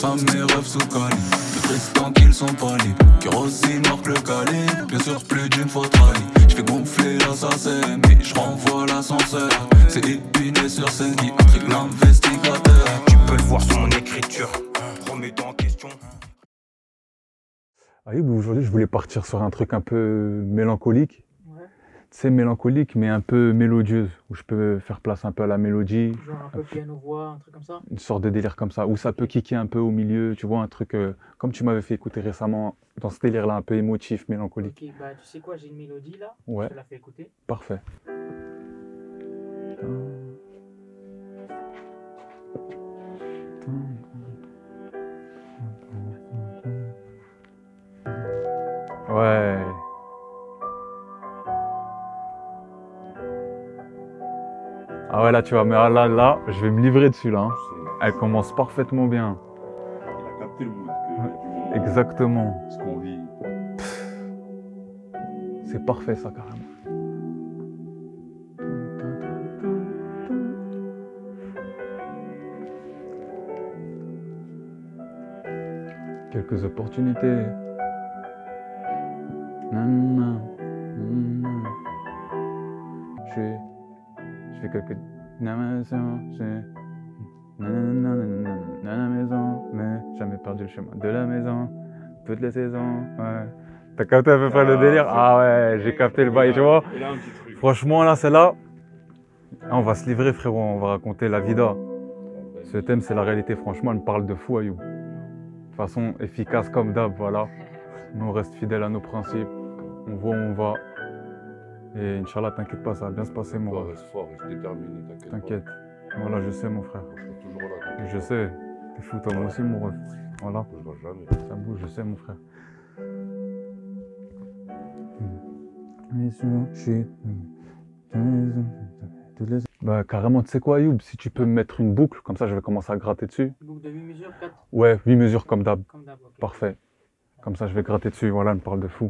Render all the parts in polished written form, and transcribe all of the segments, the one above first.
crame mes rêves sous cali. Plus Tristan qu'ils sont pas libres. Kérosine marque le calibre. Bien sûr plus d'une fois trahi. J'fais gonfler l'assassin, mais j'renvoie l'ascenseur. C'est épiné sur scène qui intrigue l'investigateur. Tu peux le voir sur mon écriture. Remets-toi en question. Ayoub, aujourd'hui, je voulais partir sur un truc un peu mélancolique. Ouais. Tu sais, mélancolique, mais un peu mélodieuse, où je peux faire place un peu à la mélodie. Genre un peu piano-voix, un truc comme ça. Une sorte de délire comme ça, où ça peut kicker un peu au milieu, tu vois, un truc comme tu m'avais fait écouter récemment, dans ce délire-là, un peu émotif, mélancolique. Ok, bah tu sais quoi, j'ai une mélodie là. Ouais. Je te la fais écouter. Parfait. Ouais. Ah ouais, là, tu vois, mais là, je vais me livrer dessus, là. Hein. Elle commence parfaitement bien. Il a capté le mood du moment. Exactement. Ce qu'on vit. C'est parfait, ça, carrément. Quelques opportunités. Nanana, nanana. Je fais quelques maison, à la maison, mais jamais perdu le chemin de la maison, toutes les saisons, ouais. T'as capté à peu près le délire? Ah ouais, j'ai capté le bail, tu vois. Il a un petit truc. Franchement, là, celle-là, on va se livrer, frérot, on va raconter la vida. Ce thème, c'est la réalité, franchement, elle me parle de fou, Ayoub. De façon efficace comme d'hab, voilà. Nous, on reste fidèles à nos principes, on voit où on va. Et Inch'Allah, t'inquiète pas, ça va bien se passer, mon Toi, ref. reste fort, reste déterminé, t'inquiète. T'inquiète. Voilà, je sais, mon frère. Je serai toujours là, t'inquiète. Je sais. T'es fou, toi, moi aussi, mon ref. Voilà. Je ne jamais. Ça bouge, je sais, mon frère. Bah, carrément, tu sais quoi, Ayoub? Si tu peux me mettre une boucle, comme ça, je vais commencer à gratter dessus. Boucle de 8 mesures, 4 Ouais, 8 mesures comme d'hab. comme d'hab. Ok. Parfait. Comme ça, je vais gratter dessus. Voilà, elle me parle de fou.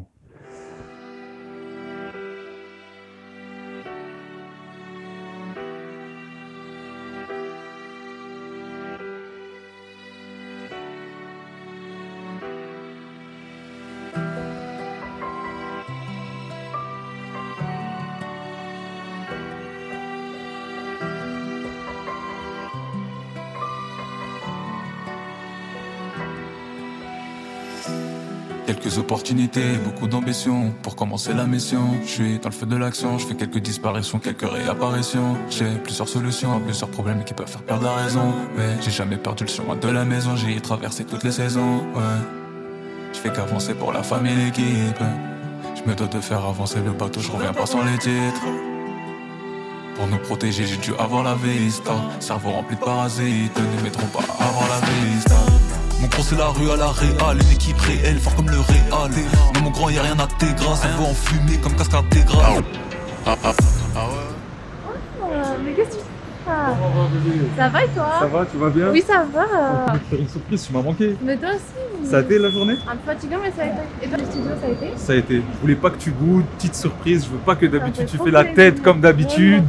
Quelques opportunités, beaucoup d'ambition pour commencer la mission. Je suis dans le feu de l'action, je fais quelques disparitions, quelques réapparitions. J'ai plusieurs solutions, plusieurs problèmes qui peuvent faire perdre la raison. Mais j'ai jamais perdu le chemin de la maison, j'ai traversé toutes les saisons. Ouais. Je fais qu'avancer pour la famille, l'équipe. Je me dois de faire avancer le bateau, je reviens pas sans les titres. Pour nous protéger, j'ai dû avoir la vista. Cerveau rempli de parasites, ne mettront pas avant la vista. Mon gros c'est la rue à la réal, une équipe réelle, fort comme le Real. Non mon grand y'a rien à t'égras, ça veut en fumer comme cascade d'égras. Mais qu'est-ce que tu fais? Ça va et toi? Ça va, tu vas bien? Oui, ça va. Je vais te faire une surprise, tu m'as manqué. Mais toi aussi. Ça a été la journée? Un peu fatigant, mais ça a été. Et toi, le studio, ça a été? Ça a été. Je voulais pas que tu goûtes, petite surprise. Je veux pas que d'habitude fait tu trop fais la plaisir. tête comme d'habitude.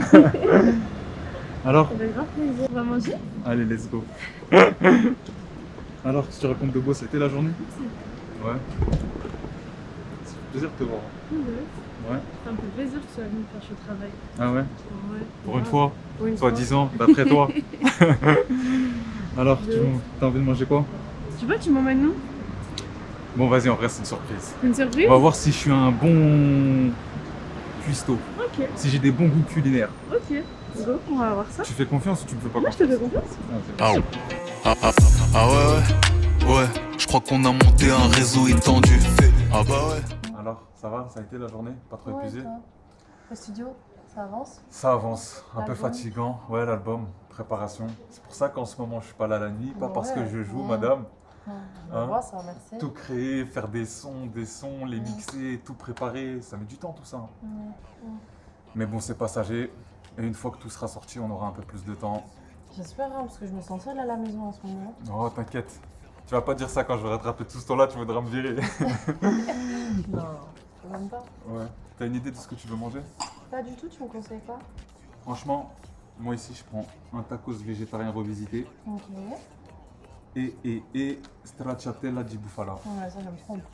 Alors? Ça fait grave plaisir. On va manger? Allez, let's go. Alors, qu'est-ce que tu racontes de beau? Ça a été la journée? Ouais. Ça fait plaisir de te voir. Ouais. Ça me fait plaisir que tu sois venu faire ce travail. Ah ouais? Ouais. Pour une fois? Pour une fois. Soi-disant, d'après toi. Alors, t'as envie de manger quoi? Tu veux, tu m'emmènes où? Bon, vas-y, on reste une surprise. Une surprise? On va voir si je suis un bon cuistot. Ok, Si j'ai des bons goûts culinaires. ok. Go, on va voir ça. Tu fais confiance ou tu me fais pas Moi, je confiance? te fais confiance. Ah ouais, je crois qu'on a monté un réseau étendu. Ah bah ouais. Alors, ça va? Ça a été la journée? Pas trop épuisé? Le studio, ça avance? Ça avance, un peu L'album? fatigant. Ouais, l'album, préparation. C'est pour ça qu'en ce moment je suis pas là la nuit, pas parce que je joue, Ouais. madame. Je Hein? vois ça, merci. Tout créer, faire des sons, les mixer, tout préparer, ça met du temps tout ça. Mais bon, c'est passager. Et une fois que tout sera sorti, on aura un peu plus de temps. J'espère, hein, parce que je me sens seule à la maison en ce moment. Oh, t'inquiète. Tu vas pas dire ça quand je vais rattraper tout ce temps-là, tu voudras me virer. Non, même pas. Ouais. T'as une idée de ce que tu veux manger? Pas du tout, tu me conseilles pas? Franchement, moi ici, je prends un tacos végétarien revisité. Ok. Et stracciatella di bufala. Ouais, ça, j'aime trop.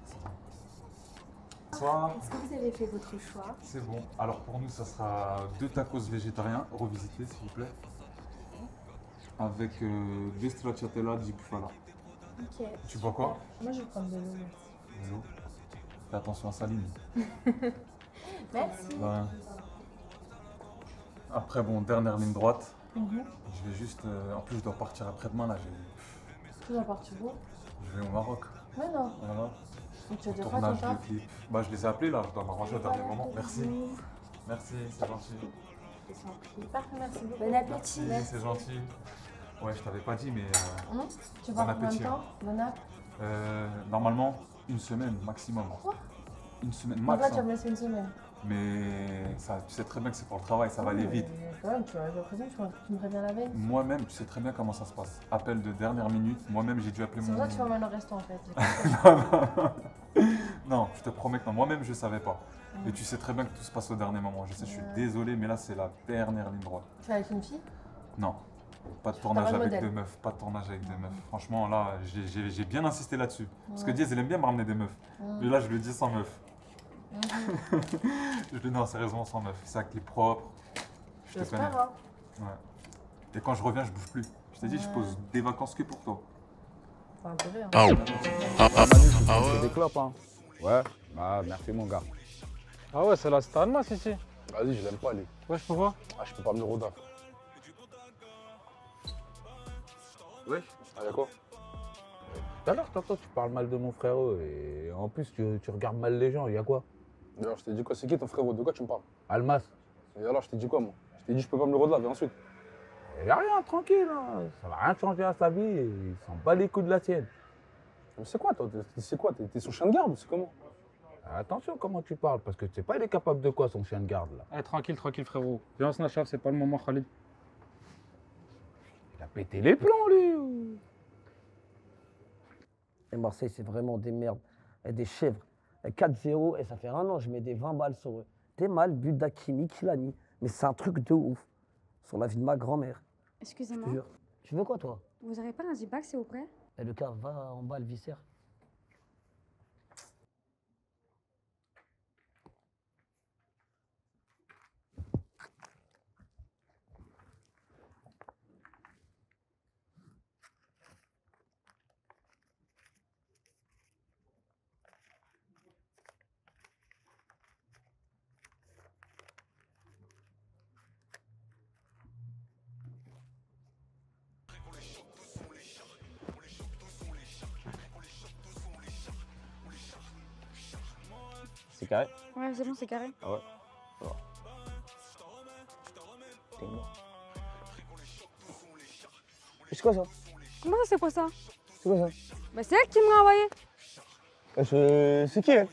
Bonsoir. Est-ce que vous avez fait votre choix? C'est bon. Alors pour nous, ça sera 2 tacos végétariens revisités, s'il vous plaît. Avec 2 stracciatella di bufala. Ok. Tu bois quoi? Moi, je vais prendre de l'eau, merci. De l'eau. Fais attention à Saline. Merci. Ouais. Après, bon, dernière ligne droite. Mhm. Je vais juste. En plus, je dois partir après-demain là. Tu vas partir où? Je vais au Maroc. Ouais, non. Voilà. Donc, tu vas dire quoi, ton Tournage de taf? clip. Bah, je les ai appelés là. Je dois m'arranger au dernier moment. Merci. Merci, c'est gentil. Parfait, merci beaucoup. Bon appétit. Merci, c'est gentil. Ouais, je t'avais pas dit, mais Tu vas bon combien de appétit, temps? Bon app. normalement, une semaine maximum. Quoi? Une semaine Pourquoi max. tu vas hein. me laisser une semaine? Mais ça, tu sais très bien que c'est pour le travail, ça va aller vite. Quand même, j'ai l'impression que tu me préviens la veille. Moi-même, tu sais très bien comment ça se passe. Appel de dernière minute. Moi-même, j'ai dû appeler C'est mon. pour ça que tu m'emmènes au resto en fait. Non, je te promets que non. Moi-même, je savais pas. Et tu sais très bien que tout se passe au dernier moment. Je sais, je suis désolé, mais là, c'est la dernière ligne droite. Tu es avec une fille? Non. Pas de T'as tournage pas de avec modèle. deux meufs. Pas de tournage avec deux meufs. Franchement, là, j'ai bien insisté là-dessus. Parce que Diaz, elle aime bien me ramener des meufs. Mais là, je lui dis sans meuf. Je lui dis non, sérieusement, sans meuf. C'est un clip propre. Je te connais. J'espère, hein. Ouais. Et quand je reviens, je bouge plus. Je t'ai dit, je pose des vacances que pour toi. T'as intérêt, hein. C'est des clopes, hein. Ouais, bah merci mon gars. Ah ouais, c'est la star de masse ici. Vas-y, je l'aime pas lui. Ouais, je peux voir. Ah, je peux pas venir au DAF. Ouais. Ah, d'accord. Tout à l'heure, t'entends, tu parles mal de mon frérot et en plus, tu regardes mal les gens, il y a quoi? D'ailleurs, je t'ai dit quoi? C'est qui ton frérot? De quoi tu me parles? Almas. Et alors, je t'ai dit quoi, moi? Je t'ai dit, je peux pas me le redelaver ensuite. Il a rien, tranquille, hein. Ça va rien changer à sa vie et il s'en bat les couilles de la tienne. Mais c'est quoi, toi? C'est quoi? T'es son chien de garde ou c'est comment? Attention comment tu parles, parce que tu sais pas, il est capable de quoi, son chien de garde, là? Eh, tranquille, tranquille, frérot. Viens, on se nachave, c'est pas le moment, Khalid. Il a pété les plombs, lui. Et Marseille, c'est vraiment des merdes. Et des chèvres. Et 4-0, et ça fait 1 an, je mets des 20 balles sur eux. T'es mal, but d'Hakimi, Kilani. Mais c'est un truc de ouf. Sur la vie de ma grand-mère. Je te Excusez-moi, jure. Tu veux quoi, toi? vous n'aurez pas un Zibac, s'il vous plaît? Et le cas, va en bas, le viscère. C'est carré? Ouais, c'est bon, c'est carré. Ah ouais. T'es mort. C'est quoi ça? Comment ça, c'est quoi ça? C'est quoi ça? Bah, c'est elle qui m'a envoyé. C'est qui, elle?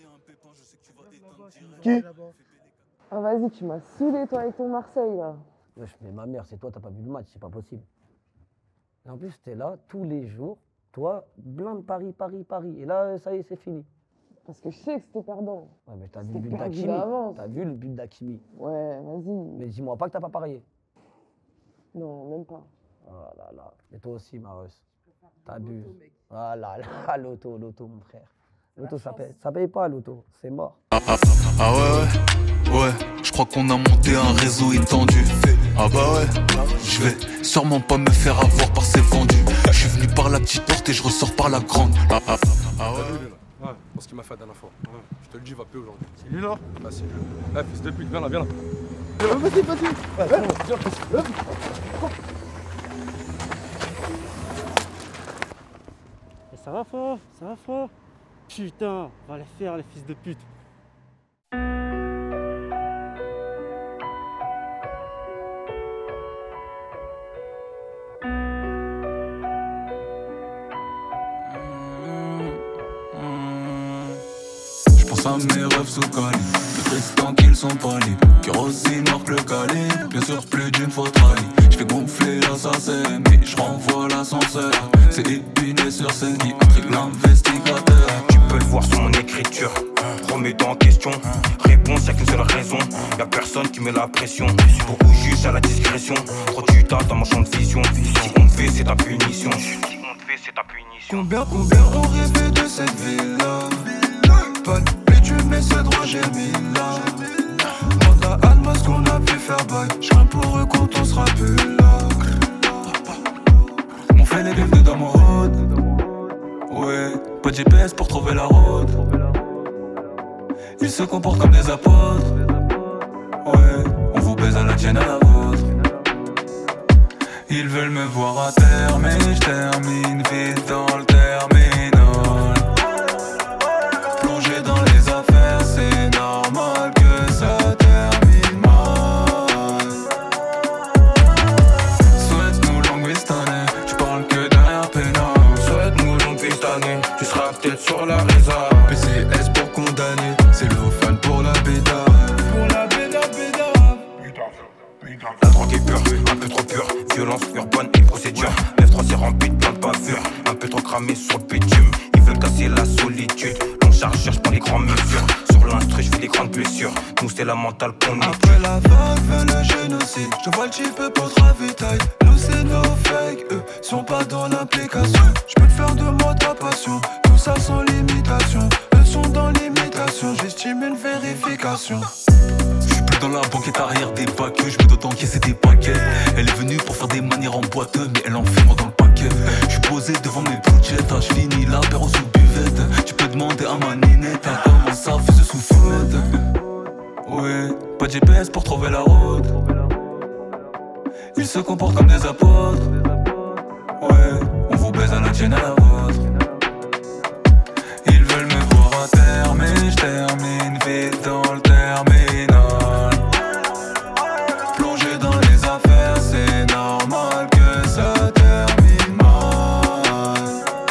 Qui? Ah, vas-y, tu m'as saoulé, toi, avec ton Marseille, là. Wesh, mais ma mère, c'est toi, t'as pas vu le match, c'est pas possible. Et en plus, t'es là tous les jours, toi, blinde Paris, Paris, Paris. Et là, ça y est, c'est fini. Parce que je sais que c'était perdant. Ouais, mais t'as vu le C'était but perdu d'Hakimi. d'avance. T'as vu le but d'Hakimi. Ouais, vas-y. Mais dis-moi pas que t'as pas parié. Non, même pas. Oh là là. Et toi aussi, Marus. T'as bu. Ah là là, l'auto, mon frère. L'auto, ça paye pas, l'auto. C'est mort. Ah ouais, je crois qu'on a monté un réseau étendu. Ah bah ouais, je vais sûrement pas me faire avoir par ces vendus. Je suis venu par la petite porte et je ressors par la grande. Ah ouais. Ouais, pour ce qu'il m'a fait la dernière fois. Ouais, je te le dis, il va plus aujourd'hui. C'est lui là? Là, c'est lui. Eh, fils de pute, viens là, viens là. Et ça va fort, ça va fort. Putain, on va les faire les fils de pute. Je pense à mes rêves sous Cali, plus Tristan qu'ils sont pas libres. Kérosine marque le calibre, bien sûr plus d'une fois trahi. Je fais gonfler l'assassin, mais je renvoie l'ascenseur. C'est épiné sur scène qui intrigue l'investigateur. Tu peux le voir sur mon écriture. Remets-toi en question. Réponse, y'a qu'une seule raison. Y'a personne qui met la pression. Pour ou juge à la discrétion. Trop tu tas dans mon champ de vision. Si on te fait, c'est ta punition. Si on te fait, c'est ta punition. Combien ont rêvé de cette ville-là? Pas de bitume mais c'est droit j'ai mis là. Demande à Alma ce qu'on a pu faire bail. J'crains pour eux quand on sera plus là. On fait les rêves dans mon road. Ouais, pas de GPS pour trouver la route. Ils se comportent comme des apôtres. Ouais, on vous baise à la tienne à la vôtre. Ils veulent me voir à terre, mais je termine vite dans le terminal. Plongé dans les affaires, c'est normal que ça termine mal. Souhaite-nous longue vie cette année, tu parles que derrière pénal. Souhaite-nous longue vie cette année, tu seras peut-être sur la réserve. PCS pour condamner, c'est l'offan pour la béda. Pour la béda, béda. La drogue est pure, un peu trop pure. Violence urbaine et procédure. F3 s'est rempli de plein de bavures. Un peu trop cramé sur le bitume. Ils veulent casser la solitude. Long chargeur, j'prends les grandes mesures. Sur l'instru, j'fais des grandes blessures. Nous c'est la mentale qu'on est. Après la vague veut le génocide. Je vois le type pour ravitail. Nous c'est nos fake, eux sont pas dans l'implication. J'peux te faire de moi ta passion. Tout ça sans limitation. Eux sont dans l'imitation. J'estime une vérification. J'suis plus dans la banquette arrière des bacs. Je me dois d'encaisser des paquets. Elle est venue pour faire des manières en boîte, mais elle en fait moi dans le paquet. J'suis posé devant mes bouchettes. J'finis l'apéro sous buvette. Tu peux demander à ma ninette comment ça faisait sous fumette. Ouais, pas de GPS pour trouver la route. Ils se comportent comme des apôtres. Ouais, on vous baise à la tienne à la vôtre. Ils veulent me voir à terre, mais je termine vite dans le terminal. Plongé dans les affaires, c'est normal que ça termine mal.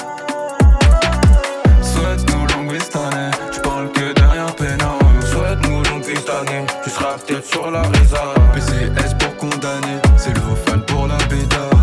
Souhaite-nous longue vie cette année, tu parles que derrière pénal. Souhaite-nous longue vie cette année, tu seras peut-être sur la réserve. PCS pour condamner, c'est l'offan pour la béda.